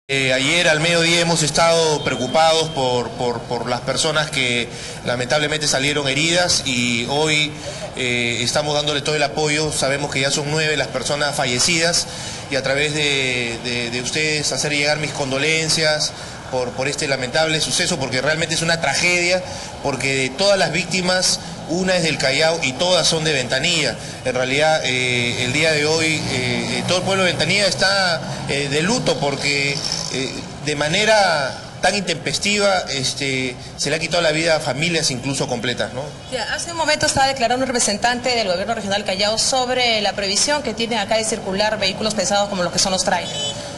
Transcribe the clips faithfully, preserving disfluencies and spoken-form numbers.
Eh, ayer al mediodía hemos estado preocupados por, por, por las personas que lamentablemente salieron heridas y hoy eh, estamos dándole todo el apoyo. Sabemos que ya son nueve las personas fallecidas y a través de, de, de ustedes hacer llegar mis condolencias por, por este lamentable suceso, porque realmente es una tragedia, porque de todas las víctimas, una es del Callao y todas son de Ventanilla. En realidad, eh, el día de hoy, eh, todo el pueblo de Ventanilla está eh, de luto porque eh, de manera tan intempestiva este, se le ha quitado la vida a familias incluso completas, ¿no? Ya, hace un momento estaba declarando un representante del gobierno regional Callao sobre la prohibición que tiene acá de circular vehículos pesados como los que son los trailers.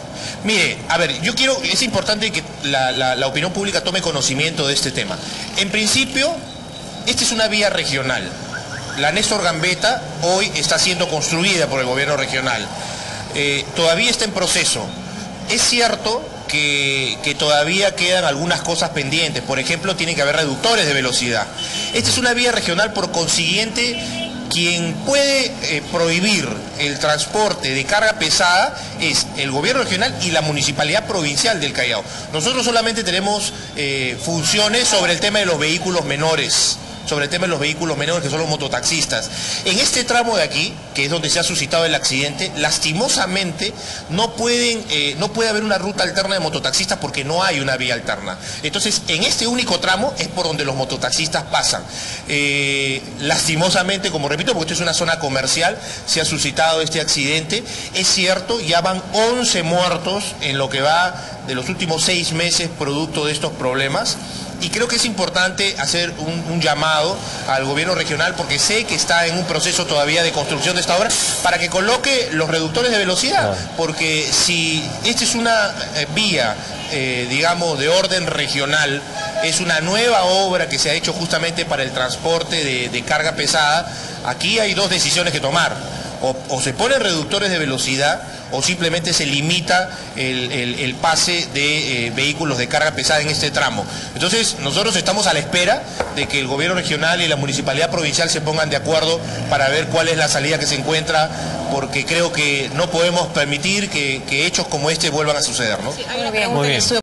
Mire, a ver, yo quiero, es importante que la, la, la opinión pública tome conocimiento de este tema. En principio, esta es una vía regional. La Néstor Gambetta hoy está siendo construida por el gobierno regional. Eh, todavía está en proceso. Es cierto que, que todavía quedan algunas cosas pendientes. Por ejemplo, tiene que haber reductores de velocidad. Esta es una vía regional, por consiguiente, quien puede eh, prohibir el transporte de carga pesada es el gobierno regional y la municipalidad provincial del Callao. Nosotros solamente tenemos eh, funciones sobre el tema de los vehículos menores. sobre el tema de los vehículos menores, que son los mototaxistas. En este tramo de aquí, que es donde se ha suscitado el accidente, lastimosamente no pueden, eh, no puede haber una ruta alterna de mototaxistas porque no hay una vía alterna. Entonces, en este único tramo es por donde los mototaxistas pasan. Eh, lastimosamente, como repito, porque esto es una zona comercial, se ha suscitado este accidente. Es cierto, ya van once muertos en lo que va de los últimos seis meses producto de estos problemas. Y creo que es importante hacer un, un llamado al gobierno regional, porque sé que está en un proceso todavía de construcción de esta obra, para que coloque los reductores de velocidad, porque si esta es una eh, vía, eh, digamos, de orden regional, es una nueva obra que se ha hecho justamente para el transporte de, de carga pesada, aquí hay dos decisiones que tomar. O, o se ponen reductores de velocidad o simplemente se limita el, el, el pase de eh, vehículos de carga pesada en este tramo. Entonces nosotros estamos a la espera de que el gobierno regional y la municipalidad provincial se pongan de acuerdo para ver cuál es la salida que se encuentra, porque creo que no podemos permitir que, que hechos como este vuelvan a suceder, ¿no? Sí, hay una pregunta. Muy bien.